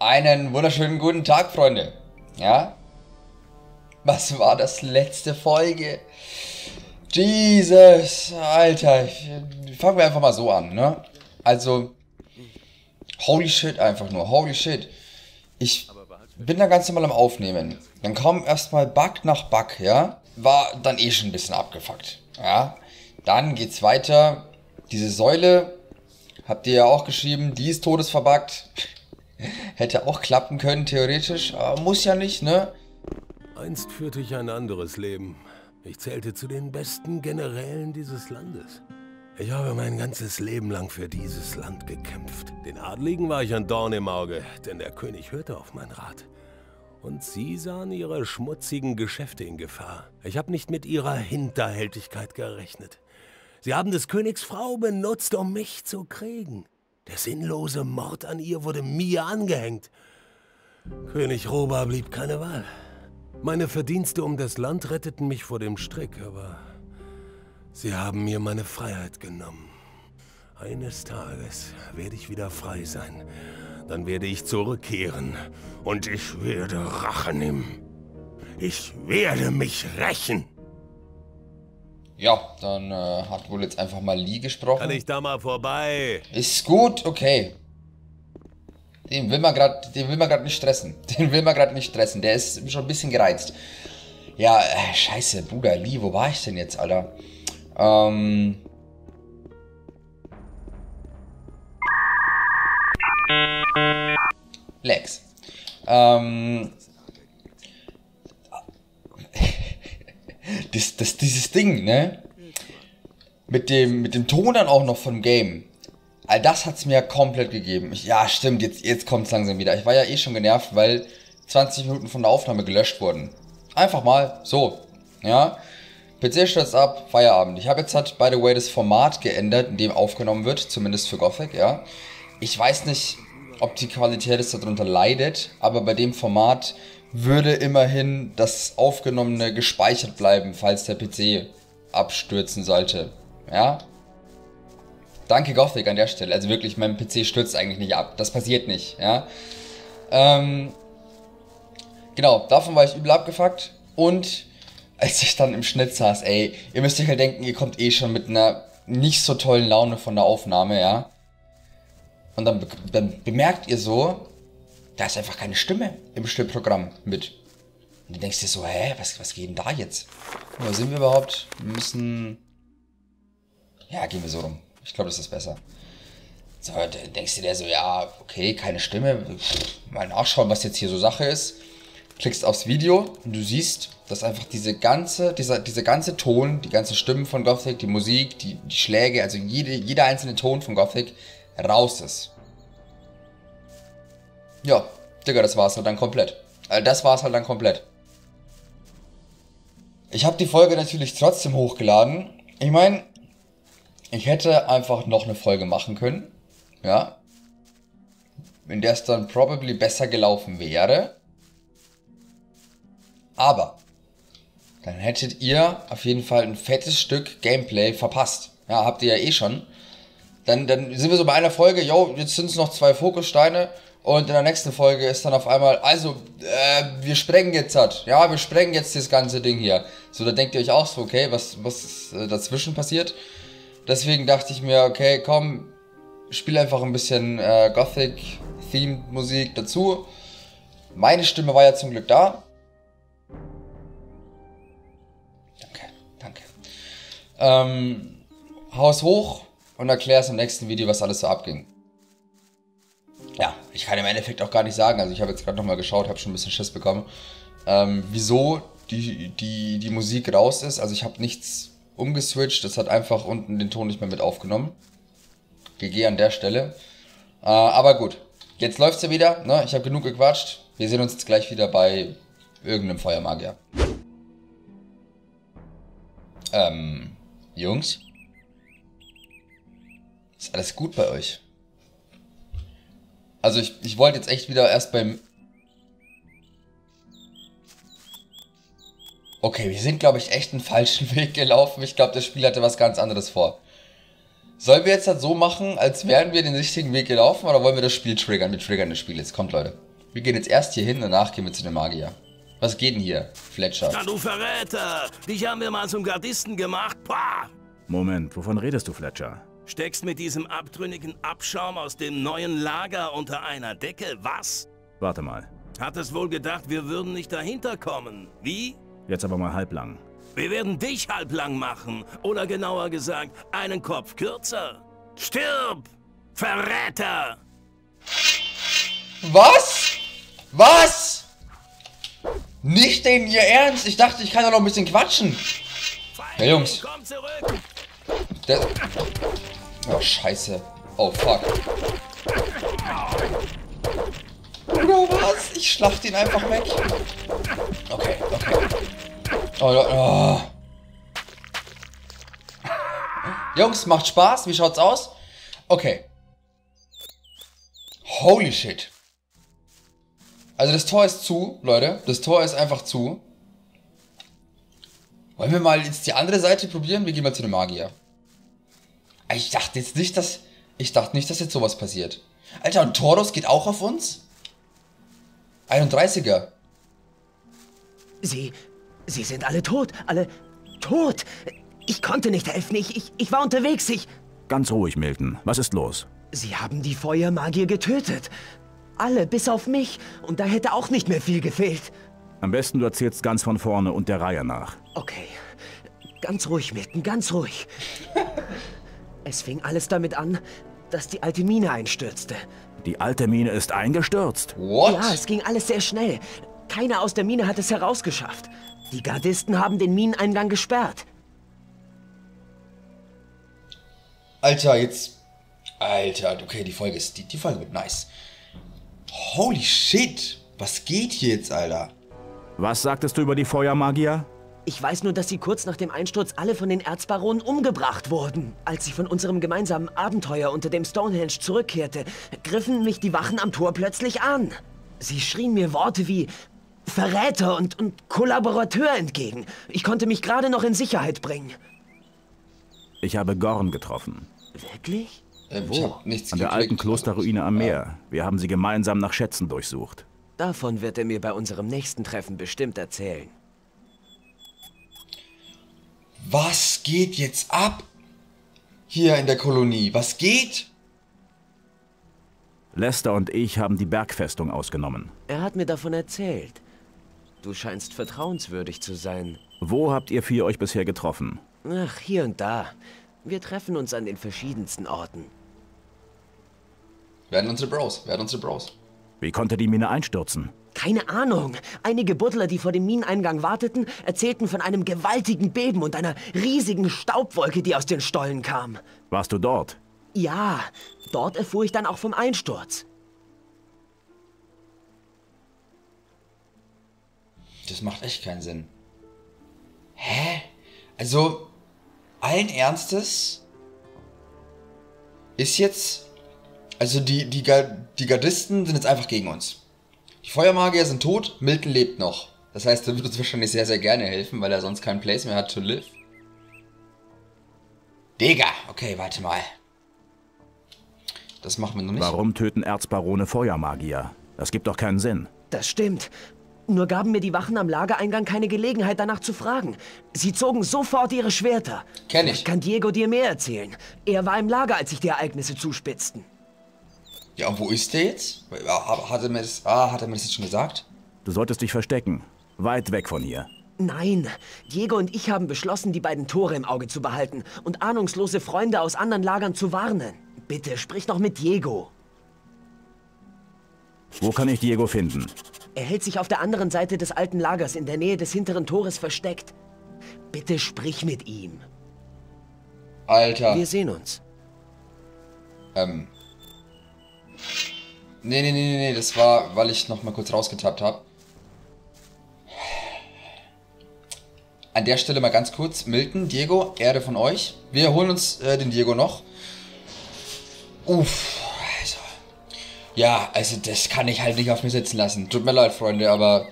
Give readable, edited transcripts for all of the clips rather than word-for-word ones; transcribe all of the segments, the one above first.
Einen wunderschönen guten Tag, Freunde. Ja? Was war das letzte Folge? Jesus, Alter. Fangen wir einfach mal so an, ne? Also, holy shit einfach nur, holy shit. Ich bin da ganz normal am Aufnehmen. Dann kam erstmal Bug nach Bug, ja? War dann eh schon ein bisschen abgefuckt, ja? Dann geht's weiter. Diese Säule, habt ihr ja auch geschrieben, die ist todesverbuggt. Hätte auch klappen können, theoretisch. Aber muss ja nicht, ne? Einst führte ich ein anderes Leben. Ich zählte zu den besten Generälen dieses Landes. Ich habe mein ganzes Leben lang für dieses Land gekämpft. Den Adligen war ich ein Dorn im Auge, denn der König hörte auf mein Rat. Und sie sahen ihre schmutzigen Geschäfte in Gefahr. Ich habe nicht mit ihrer Hinterhältigkeit gerechnet. Sie haben des Königs Frau benutzt, um mich zu kriegen. Der sinnlose Mord an ihr wurde mir angehängt. König Roba blieb keine Wahl. Meine Verdienste um das Land retteten mich vor dem Strick, aber sie haben mir meine Freiheit genommen. Eines Tages werde ich wieder frei sein. Dann werde ich zurückkehren und ich werde Rache nehmen. Ich werde mich rächen. Ja, dann hat wohl jetzt einfach mal Lee gesprochen. Kann ich da mal vorbei? Ist gut, okay. Den will man grad nicht stressen. Den will man gerade nicht stressen. Der ist schon ein bisschen gereizt. Ja, scheiße, Bruder, Lee, wo war ich denn jetzt, Alter? Lex. Dieses Ding, ne? Mit dem Ton dann auch noch vom Game. All das hat's mir komplett gegeben. Ja, stimmt, jetzt kommt's langsam wieder. Ich war ja eh schon genervt, weil 20 Minuten von der Aufnahme gelöscht wurden. Einfach mal so, ja. PC stürzt ab, Feierabend. Ich habe jetzt halt, by the way, das Format geändert, in dem aufgenommen wird, zumindest für Gothic, ja. Ich weiß nicht, ob die Qualität jetzt darunter leidet, aber bei dem Format würde immerhin das Aufgenommene gespeichert bleiben, falls der PC abstürzen sollte, ja. Danke Gothic an der Stelle, also wirklich, mein PC stürzt eigentlich nicht ab, das passiert nicht, ja. Genau, davon war ich übel abgefuckt und als ich dann im Schnitt saß, ey, ihr müsst euch halt denken, ihr kommt eh schon mit einer nicht so tollen Laune von der Aufnahme, ja. Und dann bemerkt ihr so, da ist einfach keine Stimme im Schnittprogramm mit. Und du denkst dir so, hä, was geht denn da jetzt? Wo sind wir überhaupt? Wir müssen... Ja, gehen wir so rum. Ich glaube, das ist besser. So, dann denkst du dir so, ja, okay, keine Stimme. Mal nachschauen, was jetzt hier so Sache ist. Klickst aufs Video und du siehst, dass einfach dieser ganze Ton, die ganze Stimmen von Gothic, die Musik, die Schläge, also jeder einzelne Ton von Gothic raus ist. Ja, Digga, das war's halt dann komplett. Ich habe die Folge natürlich trotzdem hochgeladen. Ich meine, ich hätte einfach noch eine Folge machen können, ja, in der es dann probably besser gelaufen wäre. Aber dann hättet ihr auf jeden Fall ein fettes Stück Gameplay verpasst. Ja, habt ihr ja eh schon. Dann sind wir so bei einer Folge, yo, jetzt sind es noch 2 Fokussteine und in der nächsten Folge ist dann auf einmal, also, wir sprengen jetzt ja, wir sprengen jetzt das ganze Ding hier. So, da denkt ihr euch auch so, okay, was dazwischen passiert? Deswegen dachte ich mir, okay, komm, spiel einfach ein bisschen Gothic-Themed Musik dazu. Meine Stimme war ja zum Glück da. Danke. Haus hoch und erklär's im nächsten Video, was alles so abging. Ja, ich kann im Endeffekt auch gar nicht sagen, also ich habe jetzt gerade nochmal geschaut, habe schon ein bisschen Schiss bekommen, wieso die Musik raus ist. Also ich habe nichts umgeswitcht, das hat einfach unten den Ton nicht mehr mit aufgenommen. GG an der Stelle. Aber gut, jetzt läuft's ja wieder, ne? Ich habe genug gequatscht. Wir sehen uns jetzt gleich wieder bei irgendeinem Feuermagier. Jungs? Ist alles gut bei euch? Also ich wollte jetzt echt wieder erst beim... Okay, wir sind, glaube ich, echt einen falschen Weg gelaufen. Ich glaube, das Spiel hatte was ganz anderes vor. Sollen wir jetzt halt so machen, als wären wir den richtigen Weg gelaufen, oder wollen wir das Spiel triggern? Wir triggern das Spiel jetzt. Kommt, Leute. Wir gehen jetzt erst hier hin, danach gehen wir zu dem Magier. Was geht denn hier, Fletcher? Na du Verräter! Dich haben wir mal zum Gardisten gemacht. Pah! Moment, wovon redest du, Fletcher? Steckst mit diesem abtrünnigen Abschaum aus dem neuen Lager unter einer Decke, was? Warte mal. Hattest wohl gedacht, wir würden nicht dahinter kommen. Wie? Jetzt aber mal halblang. Wir werden dich halblang machen. Oder genauer gesagt, einen Kopf kürzer. Stirb! Verräter! Was? Was? Nicht in ihr Ernst? Ich dachte, ich kann doch noch ein bisschen quatschen. Ja, Jungs. Komm zurück! Oh, scheiße. Oh, fuck. Oder was? Ich schlacht ihn einfach weg. Okay, okay. Oh. Jungs, macht Spaß. Wie schaut's aus? Okay. Holy shit. Also das Tor ist zu, Leute. Das Tor ist einfach zu. Wollen wir mal jetzt die andere Seite probieren? Wir gehen mal zu dem Magier. Ich dachte nicht, dass jetzt sowas passiert. Alter, und Tauros geht auch auf uns? 31er. Sie sind alle tot. Alle tot. Ich konnte nicht helfen. Ich war unterwegs. Ganz ruhig, Milton. Was ist los? Sie haben die Feuermagier getötet. Alle, bis auf mich. Und da hätte auch nicht mehr viel gefehlt. Am besten du erzählst ganz von vorne und der Reihe nach. Okay. Ganz ruhig, Milton, ganz ruhig. Es fing alles damit an, dass die alte Mine einstürzte. Die alte Mine ist eingestürzt. What? Ja, es ging alles sehr schnell. Keiner aus der Mine hat es herausgeschafft. Die Gardisten haben den Mineneingang gesperrt. Alter, jetzt... Alter, okay, die Folge wird nice. Holy shit. Was geht hier jetzt, Alter? Was sagtest du über die Feuermagier? Ich weiß nur, dass sie kurz nach dem Einsturz alle von den Erzbaronen umgebracht wurden. Als ich von unserem gemeinsamen Abenteuer unter dem Stonehenge zurückkehrte, griffen mich die Wachen am Tor plötzlich an. Sie schrien mir Worte wie Verräter und Kollaborateur entgegen. Ich konnte mich gerade noch in Sicherheit bringen. Ich habe Gorn getroffen. Wirklich? Ich hab nichts An der geklickt. alten Klosterruine am Meer. Wir haben sie gemeinsam nach Schätzen durchsucht. Davon wird er mir bei unserem nächsten Treffen bestimmt erzählen. Was geht jetzt ab? Hier in der Kolonie. Was geht? Lester und ich haben die Bergfestung ausgenommen. Er hat mir davon erzählt. Du scheinst vertrauenswürdig zu sein. Wo habt ihr vier euch bisher getroffen? Ach, hier und da. Wir treffen uns an den verschiedensten Orten. Werden unsere Bros. Wie konnte die Mine einstürzen? Keine Ahnung. Einige Buddler, die vor dem Mineneingang warteten, erzählten von einem gewaltigen Beben und einer riesigen Staubwolke, die aus den Stollen kam. Warst du dort? Ja, dort erfuhr ich dann auch vom Einsturz. Das macht echt keinen Sinn. Hä? Also, allen Ernstes ist jetzt... Also die Gardisten sind jetzt einfach gegen uns. Die Feuermagier sind tot, Milton lebt noch. Das heißt, er wird uns wahrscheinlich sehr, sehr gerne helfen, weil er sonst keinen Place mehr hat to live. Digga! Okay, warte mal. Das machen wir noch nicht. Warum töten Erzbarone Feuermagier? Das gibt doch keinen Sinn. Das stimmt. Nur gaben mir die Wachen am Lagereingang keine Gelegenheit, danach zu fragen. Sie zogen sofort ihre Schwerter. Kenn ich. Vielleicht kann Diego dir mehr erzählen. Er war im Lager, als sich die Ereignisse zuspitzten. Ja, und wo ist der jetzt? Hat er mir das jetzt schon gesagt? Du solltest dich verstecken. Weit weg von hier. Nein, Diego und ich haben beschlossen, die beiden Tore im Auge zu behalten und ahnungslose Freunde aus anderen Lagern zu warnen. Bitte, sprich noch mit Diego. Wo kann ich Diego finden? Er hält sich auf der anderen Seite des alten Lagers in der Nähe des hinteren Tores versteckt. Bitte sprich mit ihm. Alter. Wir sehen uns. Nee, das war, weil ich noch mal kurz rausgetappt habe. An der Stelle mal ganz kurz, Milton, Diego, Erde von euch. Wir holen uns den Diego noch. Uff, also. Ja, also das kann ich halt nicht auf mir sitzen lassen. Tut mir leid, Freunde, aber...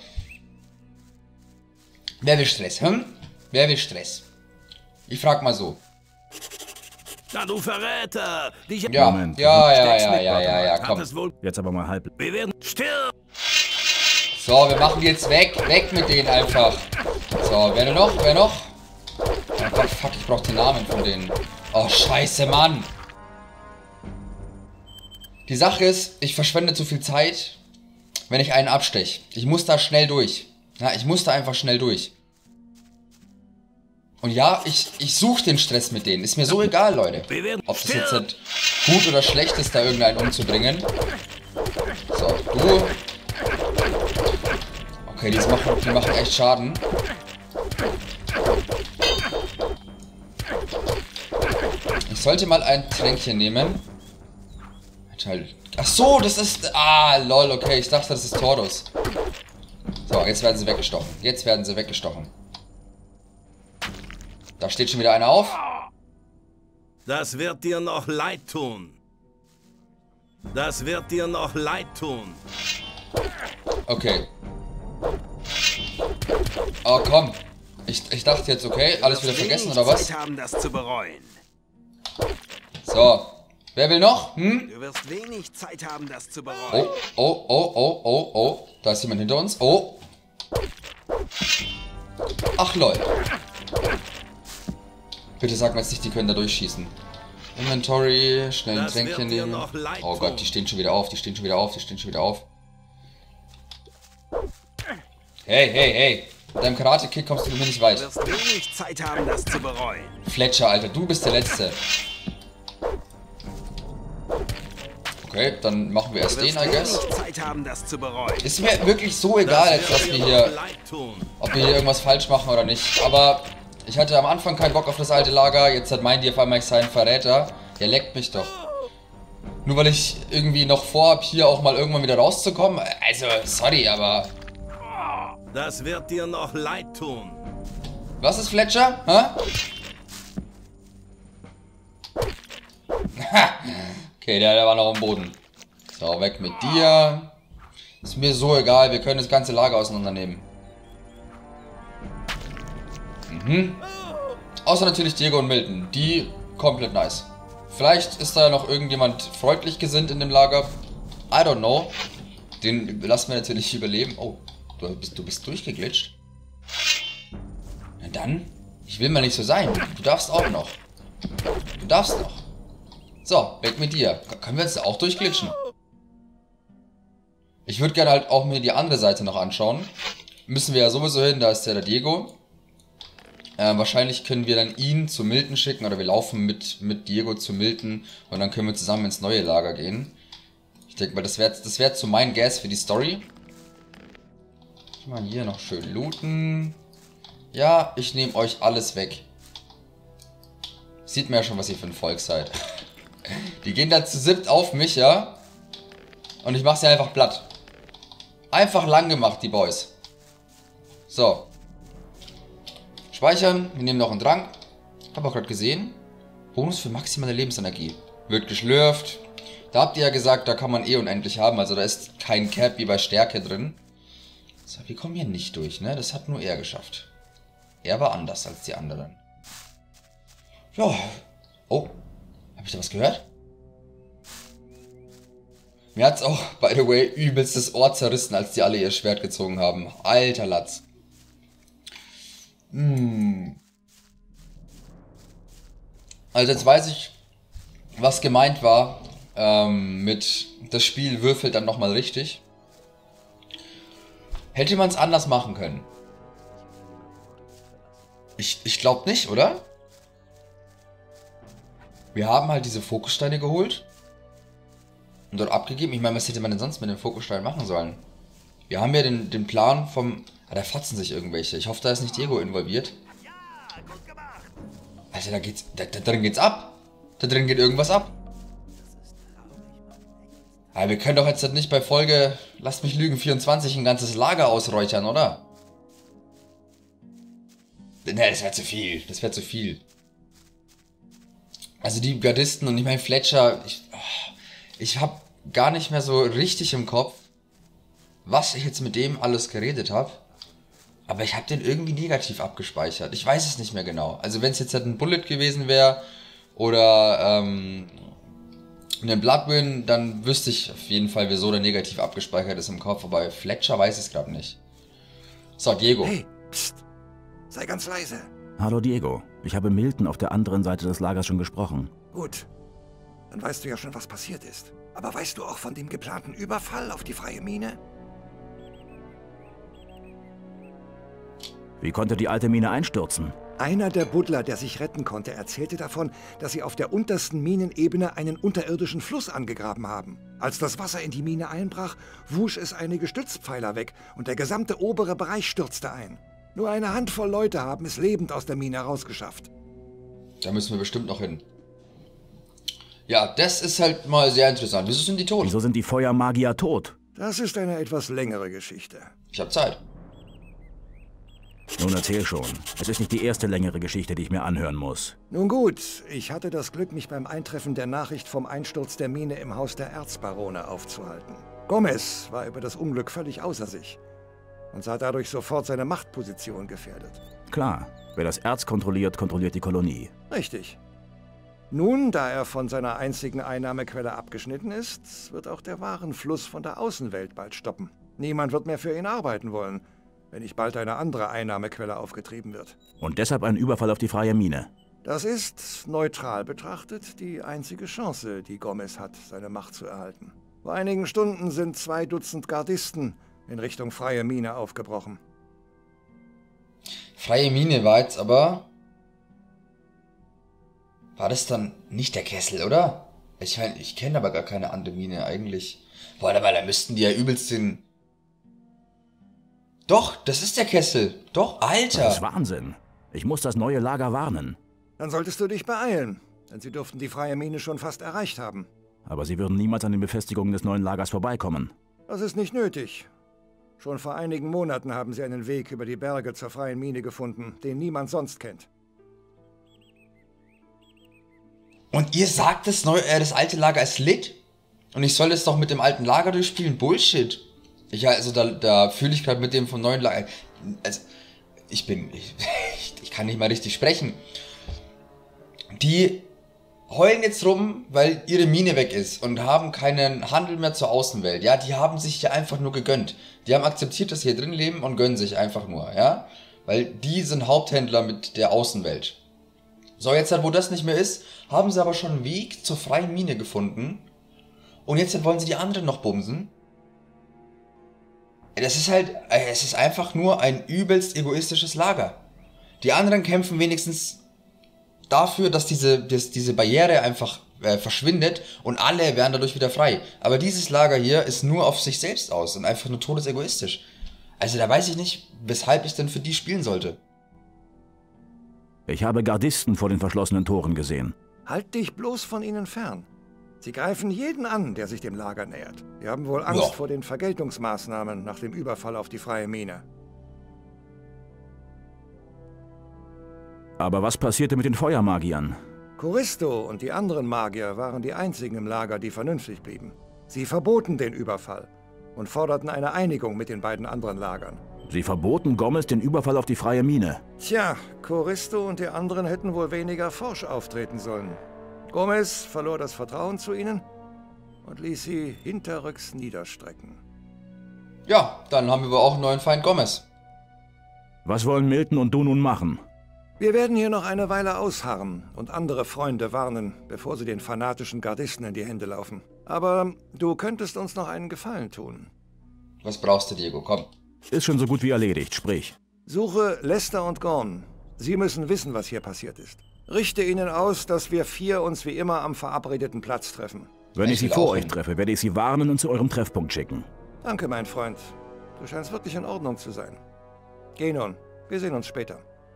Wer will Stress, hm? Wer will Stress? Ich frag mal so. Na du Verräter! Dich Ja, Moment. ja, komm. Hat es wohl... Jetzt aber mal halb. Wir werden... Stirb! So, wir machen die jetzt weg. Weg mit denen einfach. So, wer noch? Wer noch? Oh Gott, fuck, ich brauche die Namen von denen. Oh, scheiße, Mann. Die Sache ist, ich verschwende zu viel Zeit, wenn ich einen absteche. Ich muss da schnell durch. Ja, ich muss da einfach schnell durch. Und ja, ich suche den Stress mit denen. Ist mir so egal, Leute. Ob das jetzt halt gut oder schlecht ist, da irgendeinen umzubringen. So, du. Okay, die machen echt Schaden. Ich sollte mal ein Tränkchen nehmen. Ach so, das ist... Ah, lol, okay. Ich dachte, das ist Tordus. So, jetzt werden sie weggestochen. Jetzt werden sie weggestochen. Da steht schon wieder einer auf. Das wird dir noch leid tun. Das wird dir noch leid tun. Okay. Oh, komm. Ich dachte jetzt, okay, alles wieder vergessen, oder was? Zeit haben, das zu bereuen. So. Wer will noch? Hm? Du wirst wenig Zeit haben, das zu bereuen. Oh, oh, oh, oh, oh, oh. Da ist jemand hinter uns. Oh. Ach, lol. Bitte sag mir jetzt nicht, die können da durchschießen. Inventory, schnell ein Tränkchen nehmen. Oh Gott, die stehen schon wieder auf, die stehen schon wieder auf, die stehen schon wieder auf. Hey, hey, hey. Mit deinem Karate-Kick kommst du mir nicht weit. Du wirst wenig Zeit haben, das zu bereuen. Fletcher, Alter, du bist der Letzte. Okay, dann machen wir erst den, I guess. Zeit haben, das zu bereuen. Ist mir wirklich so egal, jetzt, dass wir hier, ob wir hier irgendwas falsch machen oder nicht. Aber ich hatte am Anfang keinen Bock auf das alte Lager. Jetzt hat meint die auf einmal, ich sei ein Verräter. Der leckt mich doch. Nur weil ich irgendwie noch vorhab, hier auch mal irgendwann wieder rauszukommen. Also, sorry, aber... Das wird dir noch leid tun. Was ist Fletcher? Hä? Okay, der war noch am Boden. So, weg mit dir. Ist mir so egal, wir können das ganze Lager auseinandernehmen. Mhm. Außer natürlich Diego und Milton. Die komplett nice. Vielleicht ist da noch irgendjemand freundlich gesinnt in dem Lager. I don't know. Den lassen wir natürlich überleben. Oh, du bist durchgeglitscht. Na dann, ich will mal nicht so sein. Du darfst auch noch. Du darfst noch. So, weg mit dir. Können wir jetzt auch durchglitschen? Ich würde gerne halt auch mir die andere Seite noch anschauen. Müssen wir ja sowieso hin, da ist ja der Diego. Wahrscheinlich können wir dann ihn zu Milton schicken oder wir laufen mit Diego zu Milton und dann können wir zusammen ins neue Lager gehen. Ich denke mal, das wär zu mein Guess für die Story. Mal hier noch schön looten. Ja, ich nehme euch alles weg. Sieht mir ja schon, was ihr für ein Volk seid. Die gehen da zu siebt auf mich, ja? Und ich mache sie einfach platt. Einfach lang gemacht, die Boys. So. Speichern. Wir nehmen noch einen Trank. Hab auch gerade gesehen. Bonus für maximale Lebensenergie. Wird geschlürft. Da habt ihr ja gesagt, da kann man eh unendlich haben. Also da ist kein Cap wie bei Stärke drin. So, wir kommen hier nicht durch, ne? Das hat nur er geschafft. Er war anders als die anderen. Ja. Oh. Hab ich da was gehört? Mir hat's auch, by the way, übelst das Ohr zerrissen, als die alle ihr Schwert gezogen haben. Alter Latz. Also jetzt weiß ich, was gemeint war mit das Spiel würfelt dann nochmal richtig. Hätte man es anders machen können? Ich glaube nicht, oder? Wir haben halt diese Fokussteine geholt und dort abgegeben. Ich meine, was hätte man denn sonst mit dem Fokusstein machen sollen? Wir haben ja den Plan vom... Ah, da fotzen sich irgendwelche. Ich hoffe, da ist nicht Diego involviert. Also da geht's... Da drin geht's ab. Da drin geht irgendwas ab. Aber wir können doch jetzt nicht bei Folge, lasst mich lügen, 24 ein ganzes Lager ausräuchern, oder? Ne, das wäre zu viel. Das wäre zu viel. Also die Gardisten und ich meine Fletcher, ich habe gar nicht mehr so richtig im Kopf, was ich jetzt mit dem alles geredet habe. Aber ich habe den irgendwie negativ abgespeichert. Ich weiß es nicht mehr genau. Also wenn es jetzt halt ein Bullet gewesen wäre oder Und den Bloodwin, dann wüsste ich auf jeden Fall, wieso der negativ abgespeichert ist im Kopf, aber Fletcher weiß es gerade nicht. So, Diego. Hey, pst, sei ganz leise. Hallo Diego, ich habe Milton auf der anderen Seite des Lagers schon gesprochen. Gut, dann weißt du ja schon, was passiert ist. Aber weißt du auch von dem geplanten Überfall auf die freie Mine? Wie konnte die alte Mine einstürzen? Einer der Buddler, der sich retten konnte, erzählte davon, dass sie auf der untersten Minenebene einen unterirdischen Fluss angegraben haben. Als das Wasser in die Mine einbrach, wusch es einige Stützpfeiler weg und der gesamte obere Bereich stürzte ein. Nur eine Handvoll Leute haben es lebend aus der Mine herausgeschafft. Da müssen wir bestimmt noch hin. Ja, das ist halt mal sehr interessant. Wieso sind die tot? Wieso sind die Feuermagier tot? Das ist eine etwas längere Geschichte. Ich habe Zeit. Nun erzähl schon. Es ist nicht die erste längere Geschichte, die ich mir anhören muss. Nun gut, ich hatte das Glück, mich beim Eintreffen der Nachricht vom Einsturz der Mine im Haus der Erzbarone aufzuhalten. Gomez war über das Unglück völlig außer sich und sah dadurch sofort seine Machtposition gefährdet. Klar, wer das Erz kontrolliert, kontrolliert die Kolonie. Richtig. Nun, da er von seiner einzigen Einnahmequelle abgeschnitten ist, wird auch der Warenfluss von der Außenwelt bald stoppen. Niemand wird mehr für ihn arbeiten wollen, wenn nicht bald eine andere Einnahmequelle aufgetrieben wird. Und deshalb ein Überfall auf die freie Mine. Das ist, neutral betrachtet, die einzige Chance, die Gomez hat, seine Macht zu erhalten. Vor einigen Stunden sind 2 Dutzend Gardisten in Richtung freie Mine aufgebrochen. Freie Mine war jetzt aber... War das dann nicht der Kessel, oder? Ich meine, ich kenne aber gar keine andere Mine eigentlich. Boah, aber da müssten die ja übelst den... Doch, das ist der Kessel. Doch, Alter. Das ist Wahnsinn. Ich muss das neue Lager warnen. Dann solltest du dich beeilen, denn sie dürften die freie Mine schon fast erreicht haben. Aber sie würden niemals an den Befestigungen des neuen Lagers vorbeikommen. Das ist nicht nötig. Schon vor einigen Monaten haben sie einen Weg über die Berge zur freien Mine gefunden, den niemand sonst kennt. Und ihr sagt, das alte Lager ist lit? Und ich soll es doch mit dem alten Lager durchspielen? Bullshit. Da fühle ich gerade mit dem vom neuen Lager... Also, ich kann nicht mal richtig sprechen. Die heulen jetzt rum, weil ihre Mine weg ist und haben keinen Handel mehr zur Außenwelt. Ja, die haben sich ja einfach nur gegönnt. Die haben akzeptiert, dass sie hier drin leben und gönnen sich einfach nur, ja. Weil die sind Haupthändler mit der Außenwelt. So, jetzt wo das nicht mehr ist, haben sie aber schon einen Weg zur freien Mine gefunden. Und jetzt wollen sie die anderen noch bumsen. Das ist halt, es ist einfach nur ein übelst egoistisches Lager. Die anderen kämpfen wenigstens dafür, dass diese Barriere einfach verschwindet und alle werden dadurch wieder frei. Aber dieses Lager hier ist nur auf sich selbst aus und einfach nur todesegoistisch. Also da weiß ich nicht, weshalb ich denn für die spielen sollte. Ich habe Gardisten vor den verschlossenen Toren gesehen. Halt dich bloß von ihnen fern. Sie greifen jeden an, der sich dem Lager nähert. Sie haben wohl Angst vor den Vergeltungsmaßnahmen nach dem Überfall auf die freie Mine. Aber was passierte mit den Feuermagiern? Choristo und die anderen Magier waren die einzigen im Lager, die vernünftig blieben. Sie verboten den Überfall und forderten eine Einigung mit den beiden anderen Lagern. Sie verboten Gomez den Überfall auf die freie Mine. Tja, Choristo und die anderen hätten wohl weniger forsch auftreten sollen. Gomez verlor das Vertrauen zu ihnen und ließ sie hinterrücks niederstrecken. Ja, dann haben wir auch einen neuen Feind Gomez. Was wollen Milton und du nun machen? Wir werden hier noch eine Weile ausharren und andere Freunde warnen, bevor sie den fanatischen Gardisten in die Hände laufen. Aber du könntest uns noch einen Gefallen tun. Was brauchst du, Diego? Komm. Ist schon so gut wie erledigt, sprich. Suche Lester und Gorn. Sie müssen wissen, was hier passiert ist. Richte ihnen aus, dass wir 4 uns wie immer am verabredeten Platz treffen. Wenn ich sie vor euch treffe, werde ich sie warnen und zu eurem Treffpunkt schicken. Danke, mein Freund. Du scheinst wirklich in Ordnung zu sein. Geh nun. Wir sehen uns später.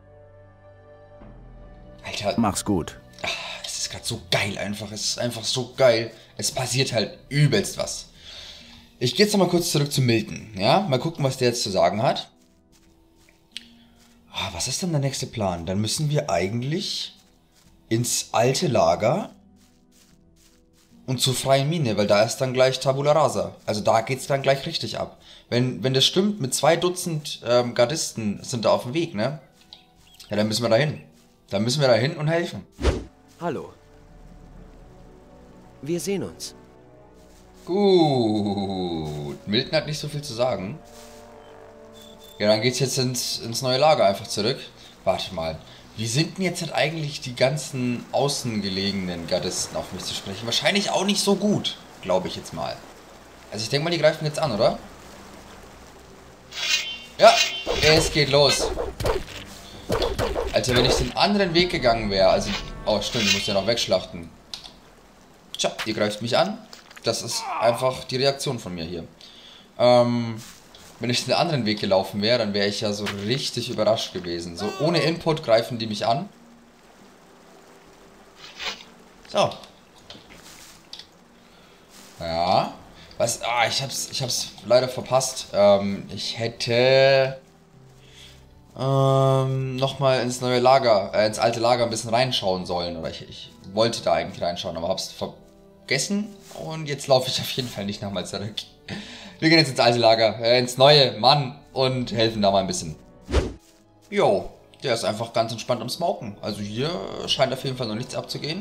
Alter. Mach's gut. Es ist gerade so geil einfach. Es ist einfach so geil. Es passiert halt übelst was. Ich gehe jetzt noch mal kurz zurück zu Milton. Ja, mal gucken, was der jetzt zu sagen hat. Was ist denn der nächste Plan? Dann müssen wir eigentlich ins alte Lager und zur freien Mine, weil da ist dann gleich Tabula Rasa. Also da geht's dann gleich richtig ab. Wenn das stimmt, mit 2 Dutzend Gardisten sind da auf dem Weg, ne? Ja, dann müssen wir da hin. Dann müssen wir da hin und helfen. Hallo. Wir sehen uns. Gut. Milton hat nicht so viel zu sagen. Ja, dann geht's jetzt ins neue Lager einfach zurück. Warte mal. Wie sind denn jetzt halt eigentlich die ganzen außen gelegenen Gardisten auf mich zu sprechen? Wahrscheinlich auch nicht so gut, glaube ich jetzt mal. Also ich denke mal, die greifen jetzt an, oder? Ja, es geht los. Alter, wenn ich den anderen Weg gegangen wäre, also... Oh, stimmt, ich muss ja noch wegschlachten. Tja, ihr greift mich an. Das ist einfach die Reaktion von mir hier. Wenn ich den anderen Weg gelaufen wäre, dann wäre ich ja so richtig überrascht gewesen. So, ohne Input greifen die mich an. So. Ja. Was? Ah, ich hab's leider verpasst. Ich hätte nochmal ins neue Lager, ins alte Lager ein bisschen reinschauen sollen. Oder ich wollte da eigentlich reinschauen, aber hab's vergessen. Und jetzt laufe ich auf jeden Fall nicht nochmal zurück. Wir gehen jetzt ins alte Lager, ins neue, Mann, und helfen da mal ein bisschen. Jo, der ist einfach ganz entspannt am Smoken. Also hier scheint auf jeden Fall noch nichts abzugehen.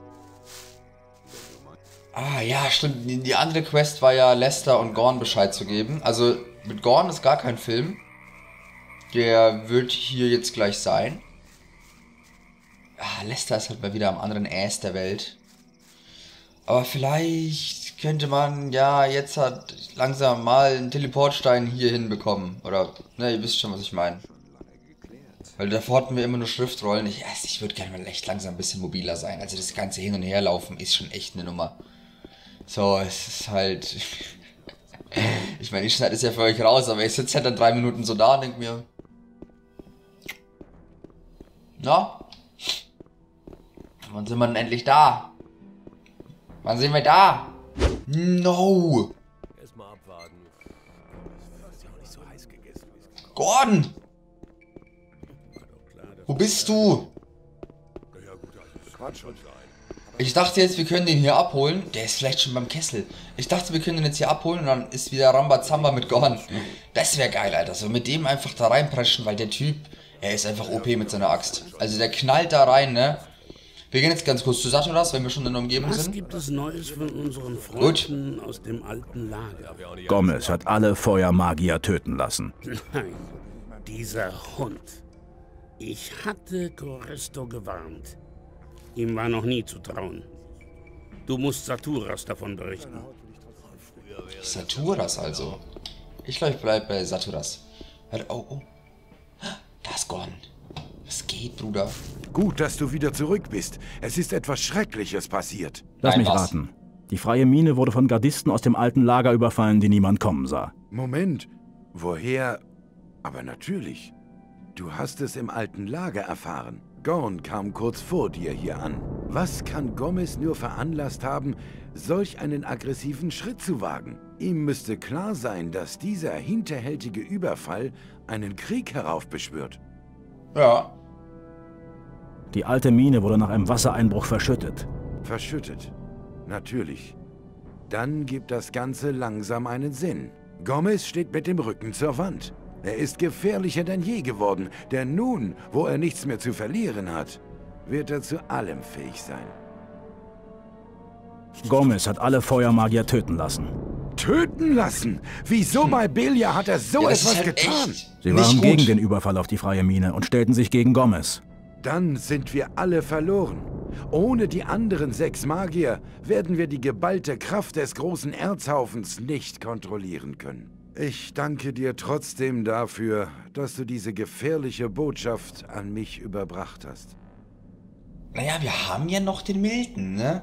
Ah ja, stimmt. Die andere Quest war ja Lester und Gorn Bescheid zu geben. Also mit Gorn ist gar kein Film. Der wird hier jetzt gleich sein. Ah, Lester ist halt mal wieder am anderen Ass der Welt. Aber vielleicht könnte man ja jetzt halt langsam mal einen Teleportstein hier hinbekommen. Oder, ne, ihr wisst schon, was ich meine. Weil davor hatten wir immer nur Schriftrollen. Ich würde gerne mal echt langsam ein bisschen mobiler sein. Also das ganze Hin- und Herlaufen ist schon echt eine Nummer. So, es ist halt... Ich meine, ich schneide es ja für euch raus, aber ich sitze halt dann 3 Minuten so da und denke mir... Na? Wann sind wir denn endlich da? Wann sind wir da? No! Erstmal abwarten. Das ist ja auch nicht so heiß gegessen. Gordon! Wo bist du? Ich dachte jetzt, wir können den hier abholen. Der ist vielleicht schon beim Kessel. Ich dachte, wir können den jetzt hier abholen und dann ist wieder Rambazamba mit Gordon. Das wäre geil, Alter. So mit dem einfach da reinpreschen, weil der Typ, er ist einfach OP mit seiner Axt. Also der knallt da rein, ne? Wir gehen jetzt ganz kurz zu Saturas, wenn wir schon in der Umgebung sind. Was gibt es Neues von unseren Freunden aus dem alten Lager? Gomez hat alle Feuermagier töten lassen. Nein, dieser Hund. Ich hatte Choristo gewarnt. Ihm war noch nie zu trauen. Du musst Saturas davon berichten. Saturas also. Ich glaube, ich bleibe bei Saturas. Oh, oh. Da ist Gordon. Was geht, Bruder? Gut, dass du wieder zurück bist. Es ist etwas Schreckliches passiert. Lass Nein, mich was? raten. Die freie Mine wurde von Gardisten aus dem alten Lager überfallen, die niemand kommen sah. Moment, woher? Aber natürlich. Du hast es im alten Lager erfahren. Gorn kam kurz vor dir hier an. Was kann Gomez nur veranlasst haben, solch einen aggressiven Schritt zu wagen? Ihm müsste klar sein, dass dieser hinterhältige Überfall einen Krieg heraufbeschwört. Ja. Die alte Mine wurde nach einem Wassereinbruch verschüttet. Verschüttet. Natürlich. Dann gibt das Ganze langsam einen Sinn. Gomez steht mit dem Rücken zur Wand. Er ist gefährlicher denn je geworden, denn nun, wo er nichts mehr zu verlieren hat, wird er zu allem fähig sein. Gomez hat alle Feuermagier töten lassen. Töten lassen? Wieso bei Belia hat er so Ja, das ist etwas halt getan? echt Sie nicht waren gut. gegen den Überfall auf die freie Mine und stellten sich gegen Gomez. Dann sind wir alle verloren. Ohne die anderen 6 Magier werden wir die geballte Kraft des großen Erzhaufens nicht kontrollieren können. Ich danke dir trotzdem dafür, dass du diese gefährliche Botschaft an mich überbracht hast. Naja, wir haben ja noch den Milton, ne?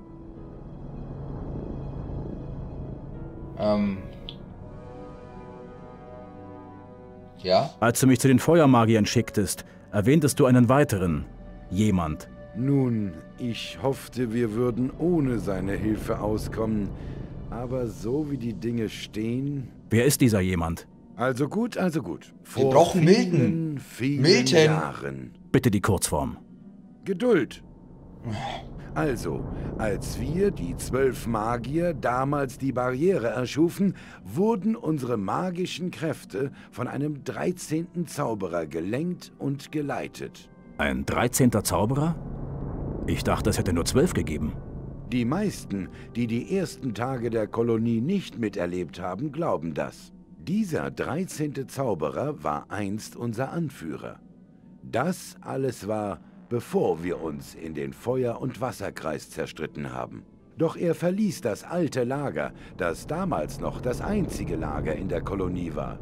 Ja? Als du mich zu den Feuermagiern schicktest, erwähntest du einen weiteren. Jemand. Nun, ich hoffte, wir würden ohne seine Hilfe auskommen. Aber so wie die Dinge stehen... Wer ist dieser jemand? Also gut, also gut. Wir brauchen Milton. Vielen Milton. Jahren. Bitte die Kurzform. Geduld. Also, als wir, die 12 Magier, damals die Barriere erschufen, wurden unsere magischen Kräfte von einem 13. Zauberer gelenkt und geleitet. Ein 13. Zauberer? Ich dachte, es hätte nur 12 gegeben. Die meisten, die die ersten Tage der Kolonie nicht miterlebt haben, glauben das. Dieser 13. Zauberer war einst unser Anführer. Das alles war, bevor wir uns in den Feuer- und Wasserkreis zerstritten haben. Doch er verließ das alte Lager, das damals noch das einzige Lager in der Kolonie war.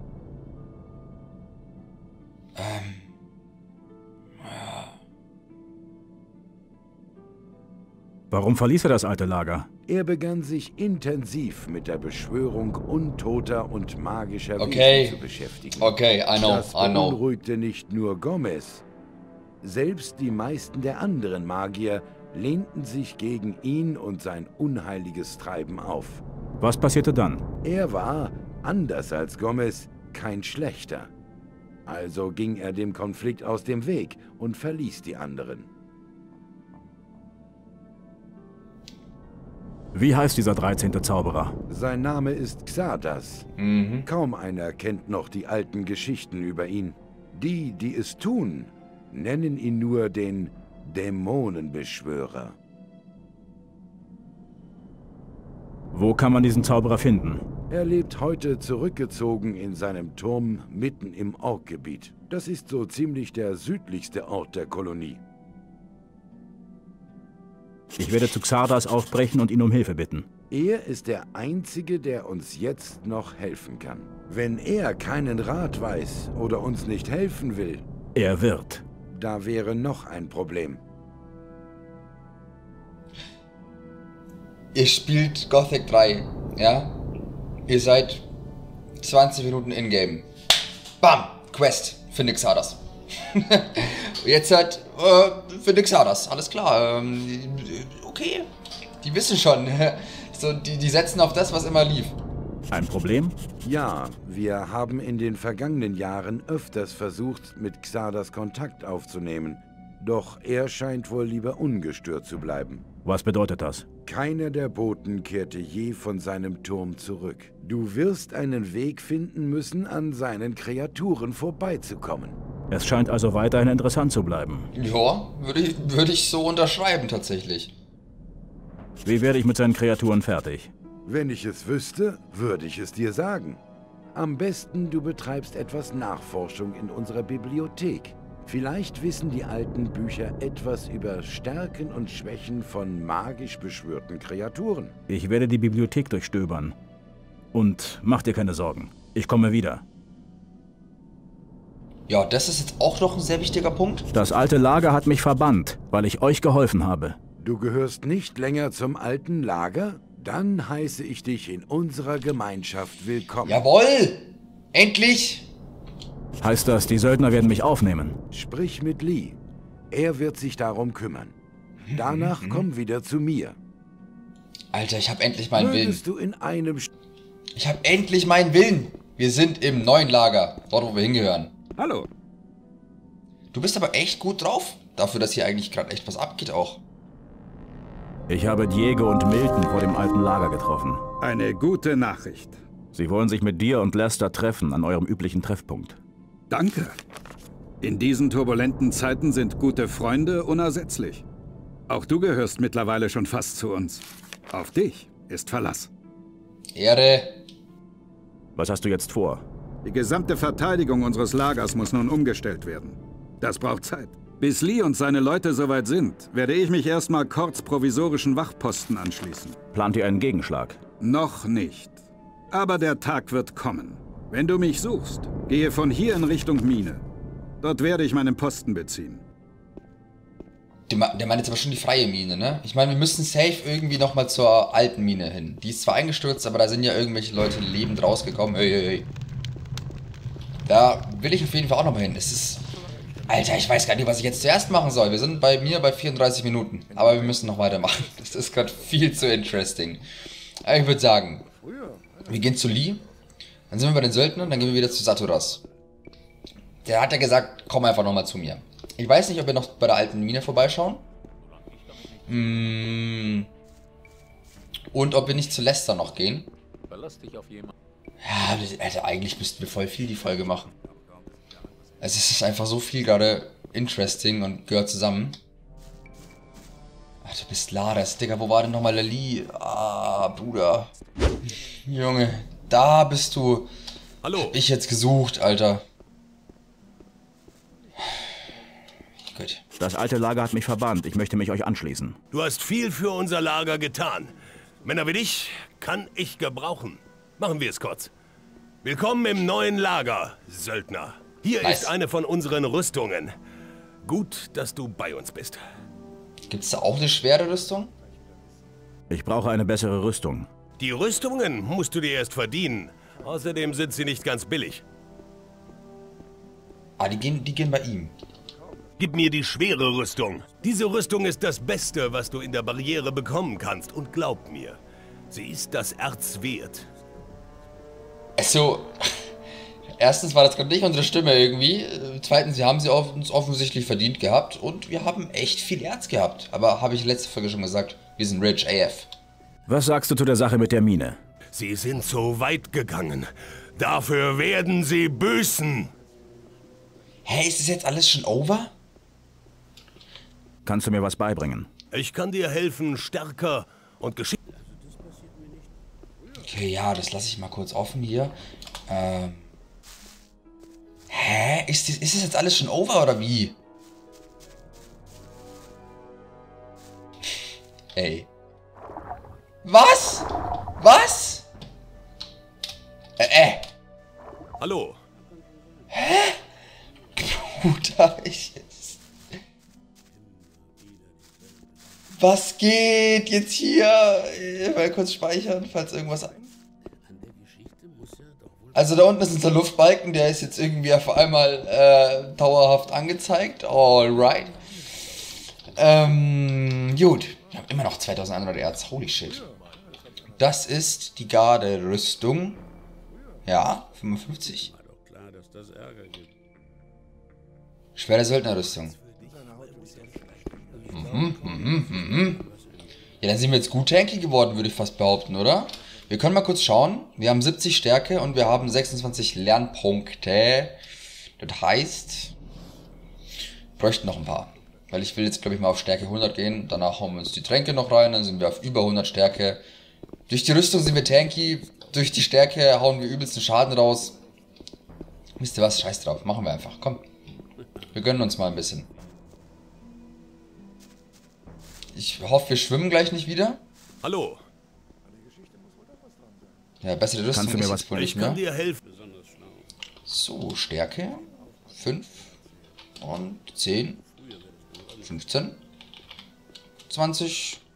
Warum verließ er das alte Lager? Er begann sich intensiv mit der Beschwörung untoter und magischer Okay. Wesen zu beschäftigen. Okay, I know, Das I know. beunruhigte nicht nur Gomez. Selbst die meisten der anderen Magier lehnten sich gegen ihn und sein unheiliges Treiben auf. Was passierte dann? Er war, anders als Gomez, kein Schlechter. Also ging er dem Konflikt aus dem Weg und verließ die anderen. Wie heißt dieser 13. Zauberer? Sein Name ist Xardas. Kaum einer kennt noch die alten Geschichten über ihn. Die, die es tun, nennen ihn nur den Dämonenbeschwörer. Wo kann man diesen Zauberer finden? Er lebt heute zurückgezogen in seinem Turm mitten im Orkgebiet. Das ist so ziemlich der südlichste Ort der Kolonie. Ich werde zu Xardas aufbrechen und ihn um Hilfe bitten. Er ist der Einzige, der uns jetzt noch helfen kann. Wenn er keinen Rat weiß oder uns nicht helfen will, Er wird. da wäre noch ein Problem. Ihr spielt Gothic 3, ja? Ihr seid 20 Minuten in-game. Bam! Quest. Finde Xardas. Jetzt halt, finde Xardas. Alles klar. Okay. Die wissen schon. So, die setzen auf das, was immer lief. Ein Problem? Ja, wir haben in den vergangenen Jahren öfters versucht, mit Xardas Kontakt aufzunehmen. Doch er scheint wohl lieber ungestört zu bleiben. Was bedeutet das? Keiner der Boten kehrte je von seinem Turm zurück. Du wirst einen Weg finden müssen, an seinen Kreaturen vorbeizukommen. Es scheint also weiterhin interessant zu bleiben. Ja, würde ich so unterschreiben tatsächlich. Wie werde ich mit seinen Kreaturen fertig? Wenn ich es wüsste, würde ich es dir sagen. Am besten, du betreibst etwas Nachforschung in unserer Bibliothek. Vielleicht wissen die alten Bücher etwas über Stärken und Schwächen von magisch beschwörten Kreaturen. Ich werde die Bibliothek durchstöbern. Und mach dir keine Sorgen. Ich komme wieder. Ja, das ist jetzt auch noch ein sehr wichtiger Punkt. Das alte Lager hat mich verbannt, weil ich euch geholfen habe. Du gehörst nicht länger zum alten Lager? Dann heiße ich dich in unserer Gemeinschaft willkommen. Jawohl! Endlich! Heißt das, die Söldner werden mich aufnehmen? Sprich mit Lee. Er wird sich darum kümmern. Danach komm wieder zu mir. Alter, ich habe endlich meinen Willen. Würdest du in einem... Ich habe endlich meinen Willen. Wir sind im neuen Lager, dort wo wir hingehören. Hallo. Du bist aber echt gut drauf, dafür, dass hier eigentlich gerade echt was abgeht auch. Ich habe Diego und Milton vor dem alten Lager getroffen. Eine gute Nachricht. Sie wollen sich mit dir und Lester treffen an eurem üblichen Treffpunkt. Danke. In diesen turbulenten Zeiten sind gute Freunde unersetzlich. Auch du gehörst mittlerweile schon fast zu uns. Auf dich ist Verlass. Ehre. Was hast du jetzt vor? Die gesamte Verteidigung unseres Lagers muss nun umgestellt werden. Das braucht Zeit. Bis Lee und seine Leute soweit sind, werde ich mich erstmal Kords provisorischen Wachposten anschließen. Plant ihr einen Gegenschlag? Noch nicht. Aber der Tag wird kommen. Wenn du mich suchst, gehe von hier in Richtung Mine. Dort werde ich meinen Posten beziehen. Der meint jetzt aber schon die freie Mine, ne? Ich meine, wir müssen safe irgendwie nochmal zur alten Mine hin. Die ist zwar eingestürzt, aber da sind ja irgendwelche Leute lebend rausgekommen. Hey. Da will ich auf jeden Fall auch nochmal hin. Es ist... Alter, ich weiß gar nicht, was ich jetzt zuerst machen soll. Wir sind bei mir bei 34 Minuten. Aber wir müssen noch weitermachen. Das ist gerade viel zu interesting. Aber ich würde sagen, wir gehen zu Lee. Dann sind wir bei den Söldnern, dann gehen wir wieder zu Saturas. Der hat ja gesagt, komm einfach nochmal zu mir. Ich weiß nicht, ob wir noch bei der alten Mine vorbeischauen. Und ob wir nicht zu Lester noch gehen. Ja, Alter, eigentlich müssten wir voll viel die Folge machen. Also es ist einfach so viel gerade interesting und gehört zusammen. Ach, du bist Lades. Digga, wo war denn nochmal Lali? Ah, Bruder. Junge, da bist du. Hallo. Hab ich jetzt gesucht, Alter. Gut. Das alte Lager hat mich verbannt. Ich möchte mich euch anschließen. Du hast viel für unser Lager getan. Männer wie dich kann ich gebrauchen. Machen wir es kurz. Willkommen im neuen Lager, Söldner. Hier Nice. ist eine von unseren Rüstungen. Gut, dass du bei uns bist. Gibt's da auch eine schwere Rüstung? Ich brauche eine bessere Rüstung. Die Rüstungen musst du dir erst verdienen. Außerdem sind sie nicht ganz billig. Ah, die gehen bei ihm. Gib mir die schwere Rüstung. Diese Rüstung ist das Beste, was du in der Barriere bekommen kannst. Und glaub mir, sie ist das Erz wert. Also, erstens war das gerade nicht unsere Stimme irgendwie. Zweitens, sie haben sie uns offensichtlich verdient gehabt. Und wir haben echt viel Erz gehabt. Aber habe ich letzte Folge schon gesagt, wir sind rich AF. Was sagst du zu der Sache mit der Mine? Sie sind so weit gegangen. Dafür werden sie büßen. Hä, ist das jetzt alles schon over? Kannst du mir was beibringen? Ich kann dir helfen, stärker und geschickt. Okay, ja, das lasse ich mal kurz offen hier. Hä? Ist das jetzt alles schon over oder wie? Ey. Was? Was? Hallo. Bruder, Was geht jetzt hier? Mal kurz speichern, falls irgendwas ein... Also da unten ist unser Luftbalken, der ist jetzt irgendwie auf einmal dauerhaft angezeigt. Alright. Gut. Wir haben immer noch 2100 Erz. Holy shit. Das ist die Garde-Rüstung. Ja, 55. Schwere Söldnerrüstung. Ja, dann sind wir jetzt gut tanky geworden, würde ich fast behaupten, oder? Wir können mal kurz schauen. Wir haben 70 Stärke und wir haben 26 Lernpunkte. Das heißt, wir bräuchten noch ein paar. Weil ich will jetzt, glaube ich, mal auf Stärke 100 gehen. Danach hauen wir uns die Tränke noch rein. Dann sind wir auf über 100 Stärke. Durch die Rüstung sind wir tanky. Durch die Stärke hauen wir übelsten Schaden raus. Wisst ihr was? Scheiß drauf. Machen wir einfach. Komm. Wir gönnen uns mal ein bisschen. Ich hoffe, wir schwimmen gleich nicht wieder. Hallo. Ja, bessere Rüstung Kannst du mir ist was jetzt wohl nicht mehr. Dir helfen. So, Stärke. 5 und 10. 15. 20.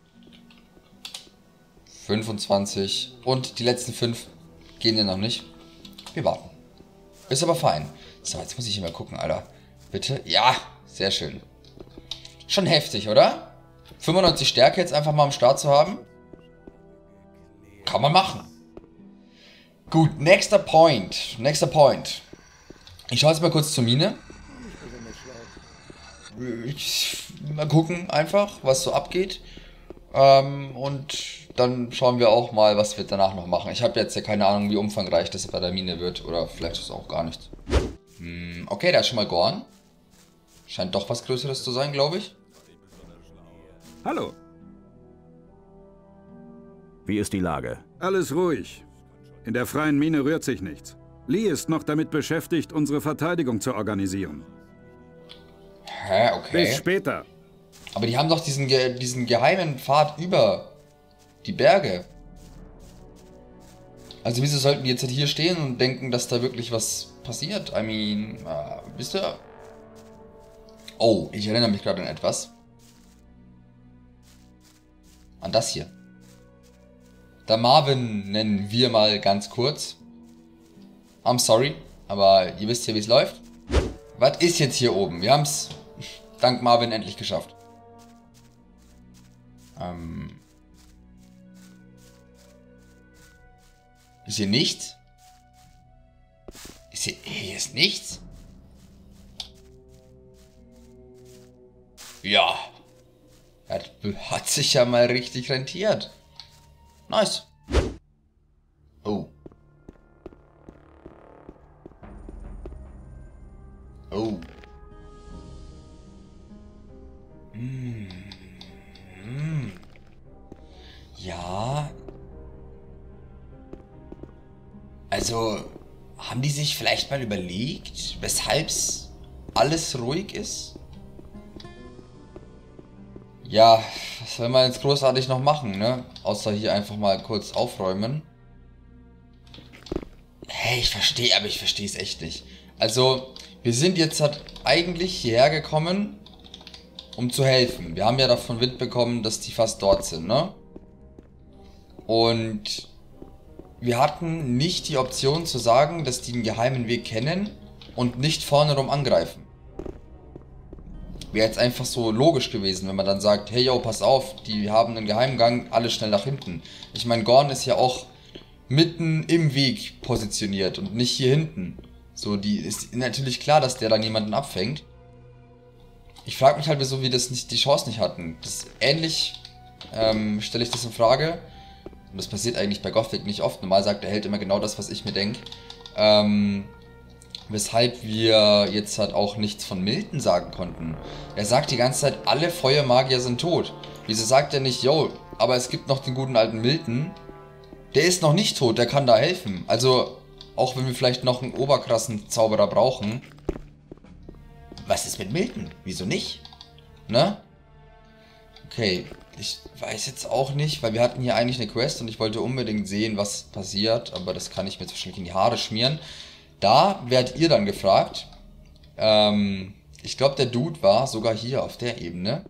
25. Und die letzten 5 gehen ja noch nicht. Wir warten. Ist aber fein. So, jetzt muss ich hier mal gucken, Alter. Bitte. Ja, sehr schön. Schon heftig, oder? 95 Stärke jetzt einfach mal am Start zu haben. Kann man machen. Gut, nächster Point. Nächster Point. Ich schaue jetzt mal kurz zur Mine. Mal gucken einfach, was so abgeht. Und dann schauen wir auch mal, was wir danach noch machen. Ich habe jetzt ja keine Ahnung, wie umfangreich das bei der Mine wird. Oder vielleicht ist es auch gar nichts. Okay, da ist schon mal Gorn. Scheint doch was Größeres zu sein, glaube ich. Hallo. Wie ist die Lage? Alles ruhig. In der freien Mine rührt sich nichts. Lee ist noch damit beschäftigt, unsere Verteidigung zu organisieren. Hä, okay. Bis später. Aber die haben doch diesen geheimen Pfad über die Berge. Also wieso sollten die jetzt hier stehen und denken, dass da wirklich was passiert? I mean, wisst ihr? Oh, ich erinnere mich gerade an etwas. An das hier. Der Marvin nennen wir mal ganz kurz. I'm sorry, aber ihr wisst ja, wie es läuft. Was ist jetzt hier oben? Wir haben es dank Marvin endlich geschafft. Ist hier nichts? Hier ist nichts? Ja. Das hat sich ja mal richtig rentiert. Nice. Oh. Oh. Also, haben die sich vielleicht mal überlegt, weshalb alles ruhig ist? Ja, was will man jetzt großartig noch machen, ne? Außer hier einfach mal kurz aufräumen. Hey, ich verstehe es echt nicht. Also, wir sind jetzt halt eigentlich hierher gekommen, um zu helfen. Wir haben ja davon Wind bekommen, dass die fast dort sind, ne? Und wir hatten nicht die Option zu sagen, dass die einen geheimen Weg kennen und nicht vorne rum angreifen. Wäre jetzt einfach so logisch gewesen, wenn man dann sagt, hey yo, pass auf, die haben einen Geheimgang, alle schnell nach hinten. Ich meine, Gorn ist ja auch mitten im Weg positioniert und nicht hier hinten. So, die ist natürlich klar, dass der dann jemanden abfängt. Ich frage mich halt, wieso wir das nicht, die Chance nicht hatten. Das ähnlich stelle ich das in Frage. Und das passiert eigentlich bei Gothic nicht oft. Normal sagt der Held immer genau das, was ich mir denke. Weshalb wir jetzt halt auch nichts von Milton sagen konnten. Er sagt die ganze Zeit, alle Feuermagier sind tot. Wieso sagt er nicht, yo, aber es gibt noch den guten alten Milton. Der ist noch nicht tot, der kann da helfen. Also, auch wenn wir vielleicht noch einen oberkrassen Zauberer brauchen. Was ist mit Milton? Wieso nicht? Ne? Okay, ich weiß jetzt auch nicht, weil wir hatten hier eigentlich eine Quest und ich wollte unbedingt sehen, was passiert. Aber das kann ich mir jetzt wahrscheinlich in die Haare schmieren. Da werdet ihr dann gefragt. Ich glaube, der Dude war sogar hier auf der Ebene.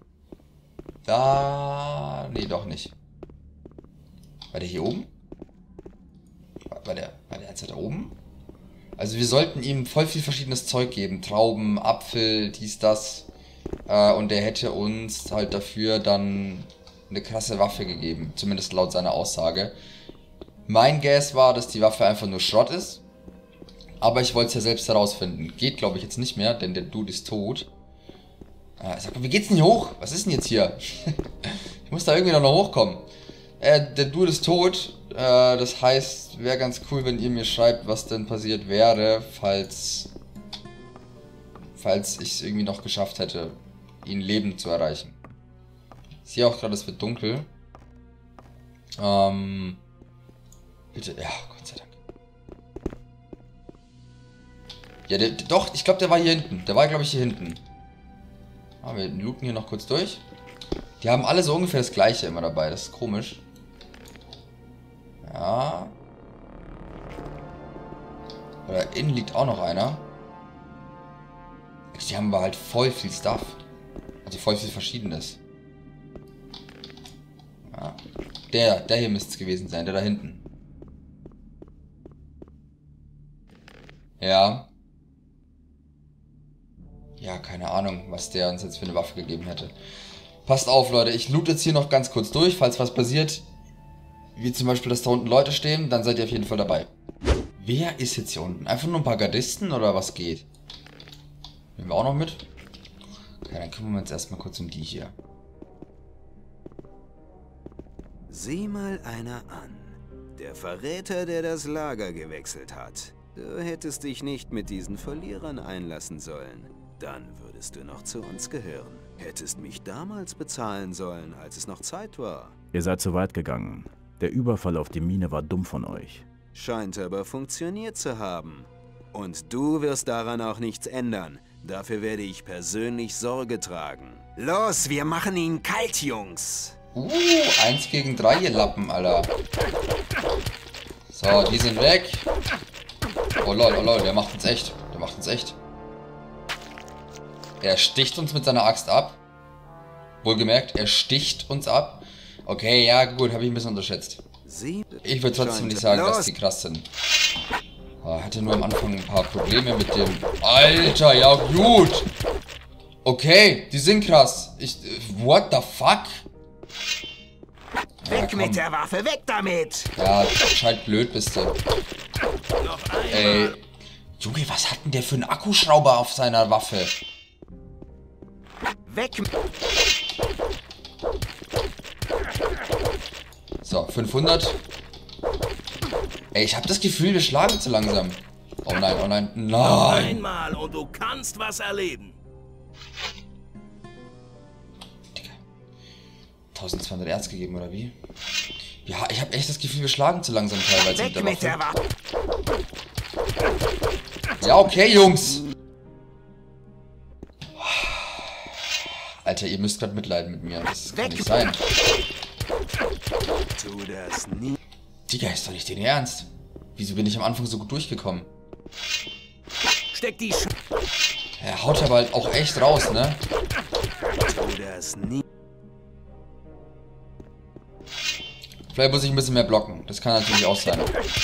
Da... Nee, doch nicht. War der hier oben? War der jetzt da oben? Also wir sollten ihm voll viel verschiedenes Zeug geben. Trauben, Apfel, dies, das. Und der hätte uns halt dafür dann eine krasse Waffe gegeben. Zumindest laut seiner Aussage. Mein Guess war, dass die Waffe einfach nur Schrott ist. Aber ich wollte es ja selbst herausfinden. Geht, glaube ich, jetzt nicht mehr, denn der Dude ist tot. Sag mal, wie geht's denn hier hoch? Was ist denn jetzt hier? Ich muss da irgendwie noch hochkommen. Der Dude ist tot. Das heißt, wäre ganz cool, wenn ihr mir schreibt, was denn passiert wäre, falls ich es irgendwie noch geschafft hätte, ihn lebend zu erreichen. Ich sehe auch gerade, es wird dunkel. Bitte, ja, Gott sei Dank. Ja, doch, ich glaube, der war hier hinten. Der war, glaube ich, hier hinten. Wir looten hier noch kurz durch. Die haben alle so ungefähr das Gleiche immer dabei. Das ist komisch. Ja. Da innen liegt auch noch einer. Die haben aber halt voll viel Stuff. Also voll viel Verschiedenes. Ja. Der hier müsste es gewesen sein. Der da hinten. Ja. Ja, keine Ahnung, was der uns jetzt für eine Waffe gegeben hätte. Passt auf, Leute. Ich loot jetzt hier noch ganz kurz durch, falls was passiert. Wie zum Beispiel, dass da unten Leute stehen, dann seid ihr auf jeden Fall dabei. Wer ist jetzt hier unten? Einfach nur ein paar Gardisten oder was geht? Nehmen wir auch noch mit? Okay, dann kümmern wir uns erstmal kurz um die hier. Sieh mal einer an. Der Verräter, der das Lager gewechselt hat. Du hättest dich nicht mit diesen Verlierern einlassen sollen. Dann würdest du noch zu uns gehören. Hättest mich damals bezahlen sollen, als es noch Zeit war. Ihr seid zu weit gegangen. Der Überfall auf die Mine war dumm von euch. Scheint aber funktioniert zu haben. Und du wirst daran auch nichts ändern. Dafür werde ich persönlich Sorge tragen. Los, wir machen ihn kalt, Jungs! 1 gegen 3, ihr Lappen, Alter. So, die sind weg. Oh lol, der macht uns echt. Der macht uns echt. Er sticht uns mit seiner Axt ab. Wohlgemerkt, er sticht uns ab. Okay, ja gut, habe ich ein bisschen unterschätzt. Ich würde trotzdem nicht sagen, dass die krass sind. Er hatte nur am Anfang ein paar Probleme mit dem... Alter, ja gut. Okay, die sind krass. What the fuck? Weg mit der Waffe, weg damit! Ja, scheiß blöd bist du. Ey, Junge, was hat denn der für einen Akkuschrauber auf seiner Waffe? Weg! So, 500. Ey, ich habe das Gefühl, wir schlagen zu langsam. Oh nein, oh nein, nein! Einmal und du kannst was erleben. Digga. 1200 Erz gegeben, oder wie? Ja, ich habe echt das Gefühl, wir schlagen zu langsam teilweise mit der Waffe. Ja, okay, Jungs. Alter, ihr müsst gerade mitleiden mit mir. Das kann nicht sein. Tu das nie. Digga, ist doch nicht dein Ernst. Wieso bin ich am Anfang so gut durchgekommen? Steck die Er haut aber halt auch echt raus, ne? Tu das nie. Vielleicht muss ich ein bisschen mehr blocken. Das kann natürlich auch sein.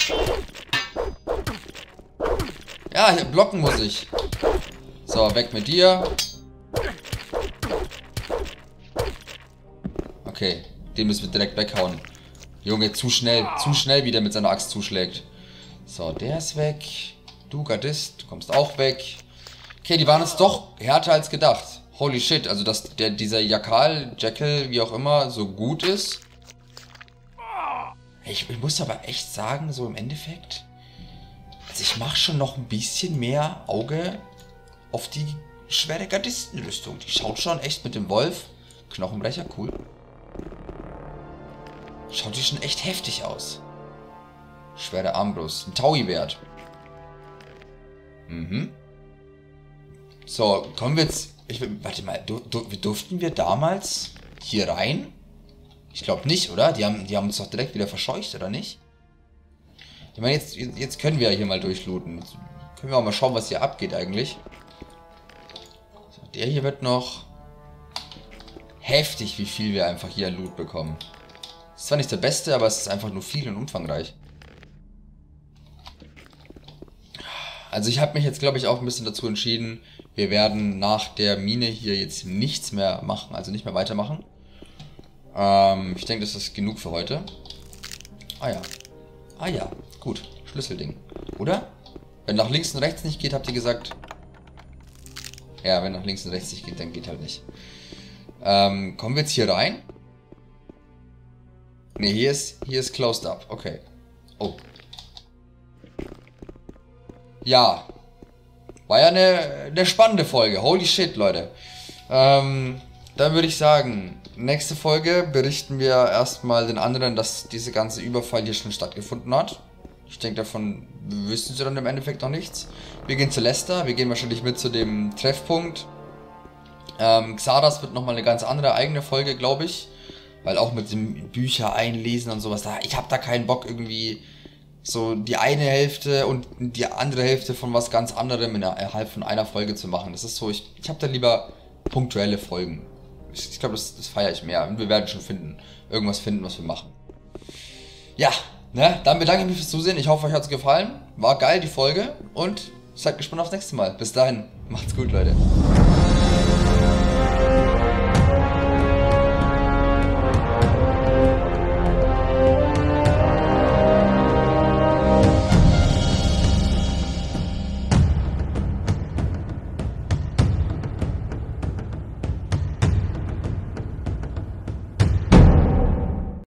Ja, hier blocken muss ich. So, weg mit dir. Okay, den müssen wir direkt weghauen. Junge, zu schnell wie der mit seiner Axt zuschlägt. So, der ist weg. Du Gardist, du kommst auch weg. Okay, die waren jetzt doch härter als gedacht. Holy shit, also dass dieser Jackal, wie auch immer, so gut ist. Ich muss aber echt sagen, so im Endeffekt, also ich mache schon noch ein bisschen mehr Auge auf die schwere Gardistenrüstung. Die schaut schon echt mit dem Wolf. Knochenbrecher, cool. Schaut die schon echt heftig aus. Schwere Armbrust. Ein Taui-Wert. Mhm. So, kommen wir jetzt... warte mal, durften wir damals hier rein? Ich glaube nicht, oder? Die haben uns doch direkt wieder verscheucht, oder nicht? Ich meine, jetzt können wir ja hier mal durchlooten. Jetzt können wir auch mal schauen, was hier abgeht eigentlich. So, der hier wird noch... Heftig, wie viel wir einfach hier an Loot bekommen. Ist zwar nicht der beste, aber es ist einfach nur viel und umfangreich. Also ich habe mich jetzt, glaube ich, auch ein bisschen dazu entschieden, wir werden nach der Mine hier jetzt nichts mehr machen, also nicht mehr weitermachen. Ich denke, das ist genug für heute. Ah ja. Ah ja, gut. Schlüsselding. Oder? Wenn nach links und rechts nicht geht, habt ihr gesagt... Ja, wenn nach links und rechts nicht geht, dann geht halt nicht. Kommen wir jetzt hier rein? Ne, hier ist closed up. Okay. Oh. Ja. War ja eine spannende Folge. Holy shit, Leute. Dann würde ich sagen, nächste Folge berichten wir erstmal den anderen, dass diese ganze Überfall hier schon stattgefunden hat. Ich denke, davon wissen sie dann im Endeffekt noch nichts. Wir gehen zu Lester. Wir gehen wahrscheinlich mit zu dem Treffpunkt. Xardas wird nochmal eine ganz andere eigene Folge, glaube ich. Weil auch mit dem Bücher einlesen und sowas, ich habe da keinen Bock irgendwie so die eine Hälfte und die andere Hälfte von was ganz anderem innerhalb von einer Folge zu machen. Das ist so, ich habe da lieber punktuelle Folgen. Ich glaube, das feiere ich mehr. Und wir werden schon irgendwas finden, was wir machen. Ja, ne, dann bedanke ich mich fürs Zusehen. Ich hoffe, euch hat es gefallen. War geil, die Folge. Und seid gespannt aufs nächste Mal. Bis dahin, macht's gut, Leute.